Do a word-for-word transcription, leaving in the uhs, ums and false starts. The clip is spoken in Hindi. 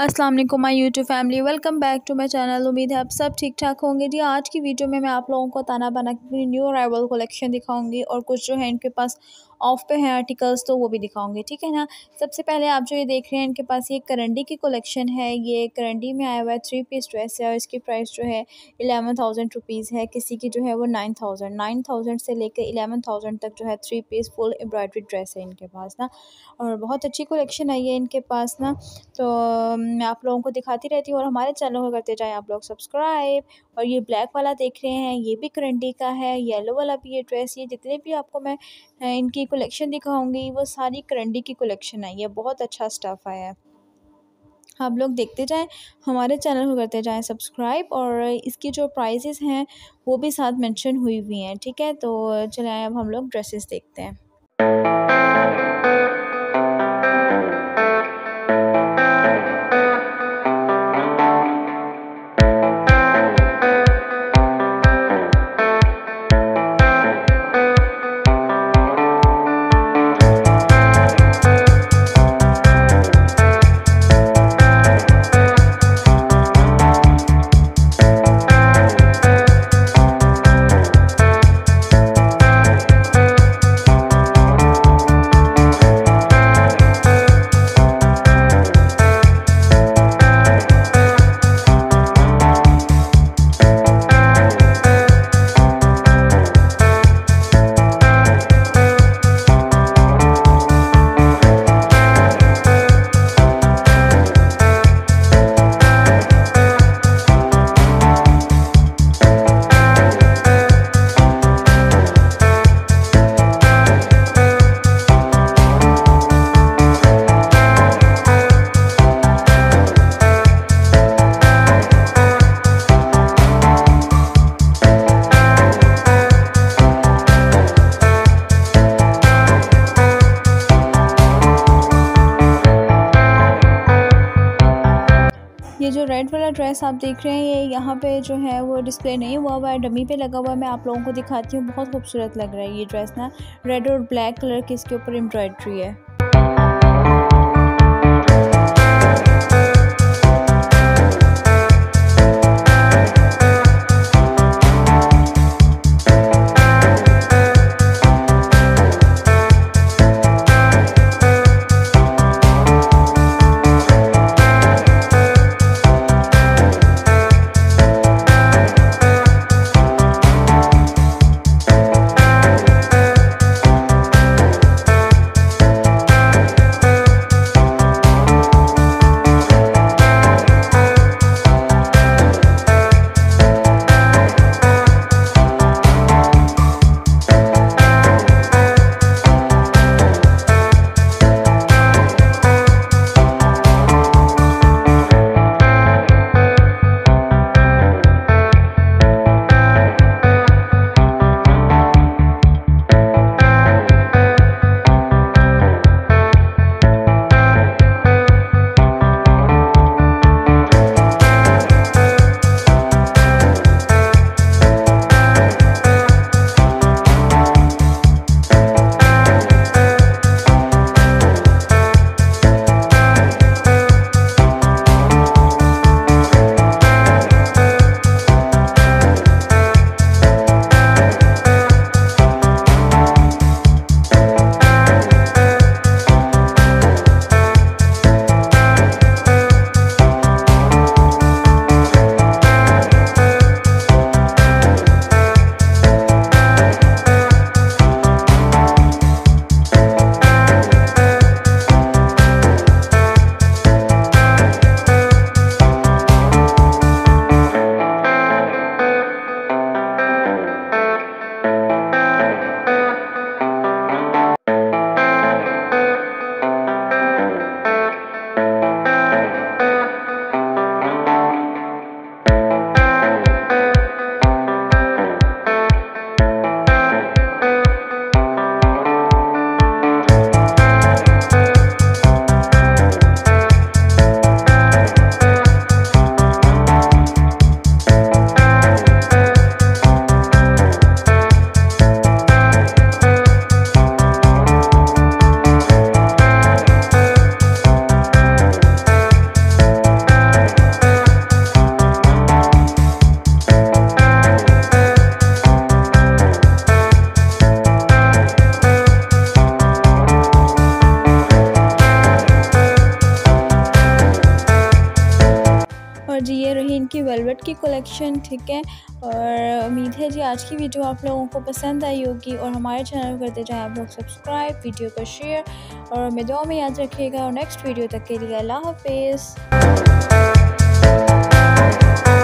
अस्सलाम वालेकुम my YouTube family, welcome back to my channel. उम्मीद है आप सब ठीक ठाक होंगे। जी आज की वीडियो में मैं आप लोगों को ताना बाना की न्यू अराइवल कलेक्शन दिखाऊंगी और कुछ जो है इनके पास ऑफ पे हैं आर्टिकल्स तो वो भी दिखाऊंगी, ठीक है ना। सबसे पहले आप जो ये देख रहे हैं इनके पास ये करंडी की कलेक्शन है। ये करंडी में आया हुआ है, थ्री पीस ड्रेस है और इसकी प्राइस जो है इलेवन थाउजेंड रुपीज़ है। किसी की जो है वो नाइन थाउजेंड नाइन थाउजेंड से लेकर इलेवन थाउजेंड तक जो है three piece full embroidery dress है इनके पास ना। और बहुत अच्छी कलेक्शन है ये इनके पास ना। तो मैं आप लोगों को दिखाती रहती हूँ और हमारे चैनल को करते जाएं आप लोग सब्सक्राइब। और ये ब्लैक वाला देख रहे हैं ये भी करंडी का है, येलो वाला भी ये ड्रेस, ये जितने भी आपको मैं अ, इनकी कलेक्शन दिखाऊंगी वो सारी करंडी की कलेक्शन है। ये बहुत अच्छा स्टफ़ आया है, आप लोग देखते जाएं, हमारे चैनल को करते जाएं सब्सक्राइब। और इसकी जो प्राइसेस हैं वो भी साथ मेंशन हुई हुई हैं, ठीक है। तो चलें अब हम लोग ड्रेसेस देखते हैं। ये जो रेड वाला ड्रेस आप देख रहे हैं ये यहाँ पे जो है वो डिस्प्ले नहीं हुआ हुआ है, डमी पे लगा हुआ है। मैं आप लोगों को दिखाती हूँ, बहुत खूबसूरत लग रहा है ये ड्रेस ना। रेड और ब्लैक कलर की इसके ऊपर एम्ब्रॉयडरी है। और जी ये रही इनकी वेलवेट की कलेक्शन, ठीक है। और उम्मीद है जी आज की वीडियो आप लोगों को पसंद आई होगी और हमारे चैनल को करते जाएँ आप लोग सब्सक्राइब, वीडियो को शेयर और हमें दुआ में याद रखिएगा। और नेक्स्ट वीडियो तक के लिए अल्लाह हाफिज़।